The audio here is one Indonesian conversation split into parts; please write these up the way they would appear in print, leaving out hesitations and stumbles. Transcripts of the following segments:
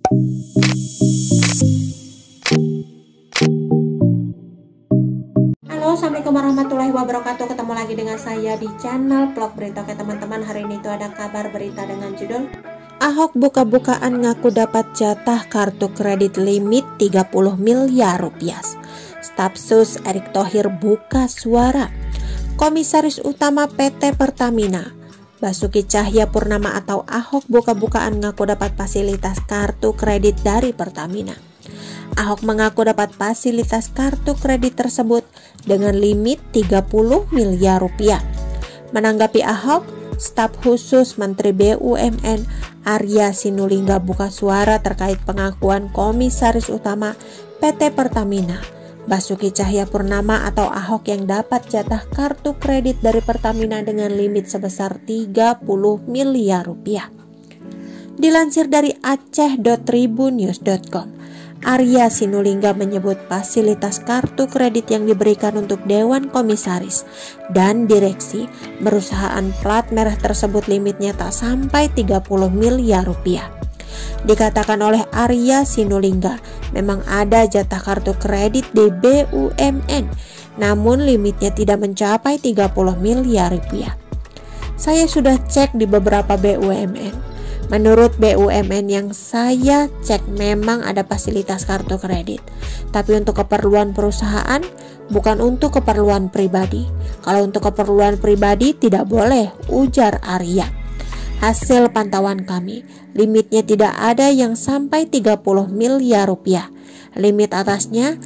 Halo, assalamualaikum warahmatullahi wabarakatuh. Ketemu lagi dengan saya di channel vlog berita. Oke teman-teman, hari ini itu ada kabar berita dengan judul Ahok buka-bukaan ngaku dapat jatah kartu kredit limit 30 miliar rupiah. Staf Sus Erick Thohir buka suara. Komisaris Utama PT Pertamina Basuki Cahayapurnama atau Ahok buka-bukaan ngaku dapat fasilitas kartu kredit dari Pertamina. Ahok mengaku dapat fasilitas kartu kredit tersebut dengan limit 30 miliar rupiah. Menanggapi Ahok, staf khusus Menteri BUMN Arya Sinulinga buka suara terkait pengakuan Komisaris Utama PT Pertamina Basuki Cahayapurnama atau Ahok yang dapat jatah kartu kredit dari Pertamina dengan limit sebesar 30 miliar rupiah. Dilansir dari aceh.tribunnews.com, Arya Sinulinga menyebut fasilitas kartu kredit yang diberikan untuk Dewan Komisaris dan Direksi perusahaan plat merah tersebut limitnya tak sampai 30 miliar rupiah. Dikatakan oleh Arya Sinulinga, memang ada jatah kartu kredit di BUMN, namun limitnya tidak mencapai 30 miliar rupiah. Saya sudah cek di beberapa BUMN. Menurut BUMN yang saya cek memang ada fasilitas kartu kredit, tapi untuk keperluan perusahaan, bukan untuk keperluan pribadi. Kalau untuk keperluan pribadi tidak boleh, ujar Arya. Hasil pantauan kami, limitnya tidak ada yang sampai 30 miliar rupiah. Limit atasnya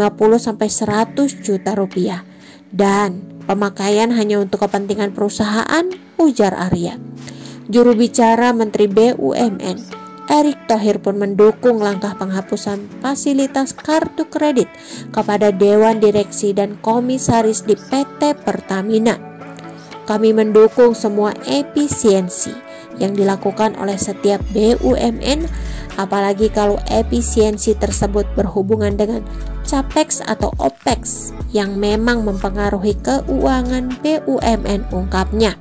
50-100 juta rupiah. Dan pemakaian hanya untuk kepentingan perusahaan, ujar Arya. Juru bicara Menteri BUMN, Erick Thohir pun mendukung langkah penghapusan fasilitas kartu kredit kepada Dewan Direksi dan Komisaris di PT Pertamina. Kami mendukung semua efisiensi yang dilakukan oleh setiap BUMN, apalagi kalau efisiensi tersebut berhubungan dengan capex atau opex yang memang mempengaruhi keuangan BUMN, ungkapnya.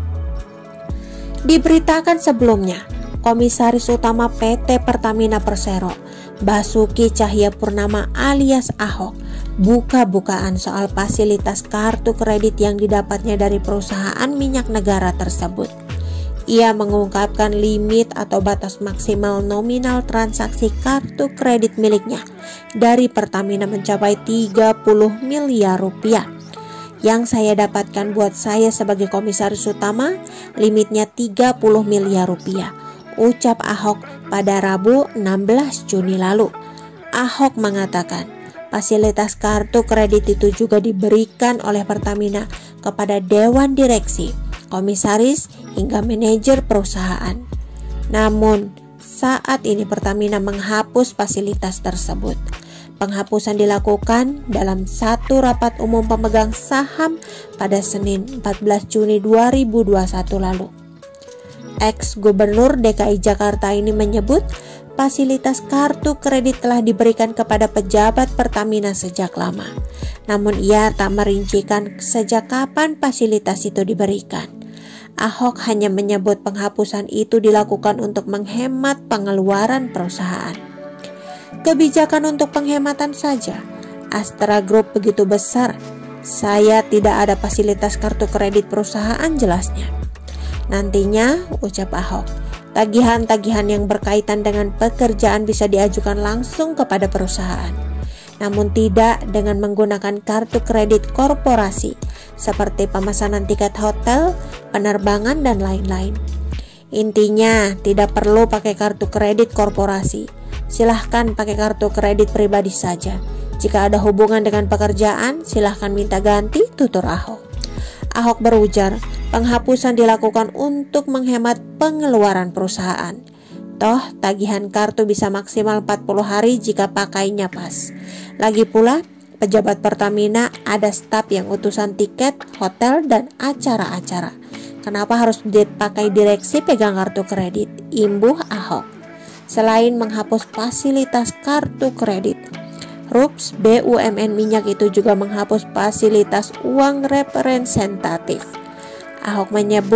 Diberitakan sebelumnya, Komisaris Utama PT Pertamina Persero, Basuki Cahayapurnama alias Ahok, buka-bukaan soal fasilitas kartu kredit yang didapatnya dari perusahaan minyak negara tersebut. Ia mengungkapkan limit atau batas maksimal nominal transaksi kartu kredit miliknya dari Pertamina mencapai 30 miliar rupiah. Yang saya dapatkan buat saya sebagai Komisaris Utama, limitnya 30 miliar rupiah, ucap Ahok pada Rabu 16 Juni lalu. Ahok mengatakan, fasilitas kartu kredit itu juga diberikan oleh Pertamina kepada Dewan Direksi, Komisaris, hingga manajer perusahaan. Namun, saat ini Pertamina menghapus fasilitas tersebut. Penghapusan dilakukan dalam satu rapat umum pemegang saham pada Senin 14 Juni 2021 lalu. Ex-Gubernur DKI Jakarta ini menyebut fasilitas kartu kredit telah diberikan kepada pejabat Pertamina sejak lama. Namun ia tak merincikan sejak kapan fasilitas itu diberikan. Ahok hanya menyebut penghapusan itu dilakukan untuk menghemat pengeluaran perusahaan. Kebijakan untuk penghematan saja. Astra Group begitu besar. Saya tidak ada fasilitas kartu kredit perusahaan, jelasnya. Nantinya, ucap Ahok, tagihan-tagihan yang berkaitan dengan pekerjaan bisa diajukan langsung kepada perusahaan, namun tidak dengan menggunakan kartu kredit korporasi seperti pemesanan tiket hotel, penerbangan, dan lain-lain. Intinya, tidak perlu pakai kartu kredit korporasi. Silahkan pakai kartu kredit pribadi saja. Jika ada hubungan dengan pekerjaan, silahkan minta ganti, tutur Ahok. Ahok berujar, penghapusan dilakukan untuk menghemat pengeluaran perusahaan. Toh, tagihan kartu bisa maksimal 40 hari jika pakainya pas. Lagi pula, pejabat Pertamina ada staf yang utusan tiket, hotel, dan acara-acara. Kenapa harus dipakai direksi pegang kartu kredit? Imbuh Ahok. Selain menghapus fasilitas kartu kredit, RUPS BUMN minyak itu juga menghapus fasilitas uang representatif. Ahok menyebut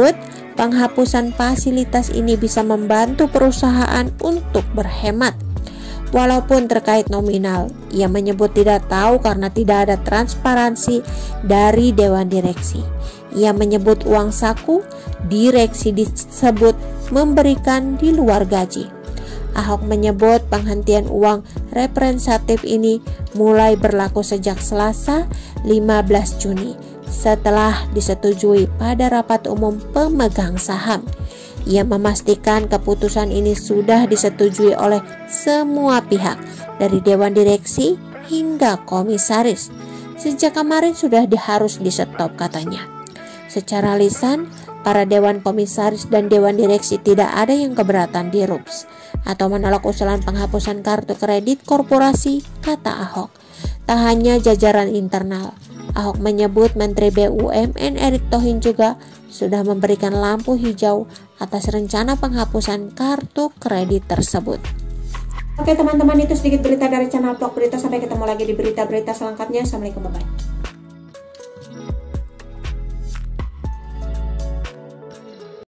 Penghapusan fasilitas ini bisa membantu perusahaan untuk berhemat. Walaupun terkait nominal, ia menyebut tidak tahu karena tidak ada transparansi dari Dewan Direksi. Ia menyebut uang saku direksi disebut memberikan di luar gaji. Ahok menyebut penghentian uang representatif ini mulai berlaku sejak Selasa 15 Juni setelah disetujui pada rapat umum pemegang saham. Ia memastikan keputusan ini sudah disetujui oleh semua pihak dari Dewan Direksi hingga komisaris. Sejak kemarin sudah harus di-stop katanya. Secara lisan, para Dewan Komisaris dan Dewan Direksi tidak ada yang keberatan di RUPS atau menolak usulan penghapusan kartu kredit korporasi, kata Ahok. Tak hanya jajaran internal, Ahok menyebut Menteri BUMN Erick Thohir juga sudah memberikan lampu hijau atas rencana penghapusan kartu kredit tersebut. Oke teman-teman, itu sedikit berita dari channel Vlog Berita. Sampai ketemu lagi di berita-berita selengkapnya. Assalamualaikum, bye-bye.